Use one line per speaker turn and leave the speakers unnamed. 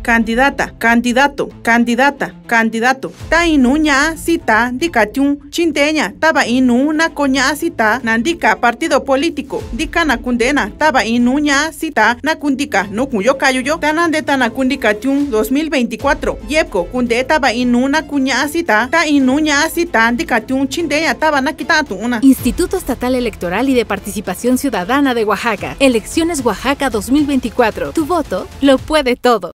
candidata, candidato, candidata, candidato. Ta inu ña sita dikatiun chinteña taba inu na koña sita nandika partido político dika na kundena taba inu ña sita na kundika no kuyo kayuyo tanande tana kundikatiun 2024 yepko kunde taba inu na kuña sita ta inu ña sita dikatiun chinteña taba na kitatu una.
Instituto Estatal Electoral y de Participación Ciudadana de Oaxaca. Elecciones Oaxaca 2024. Tu voto lo puede todo.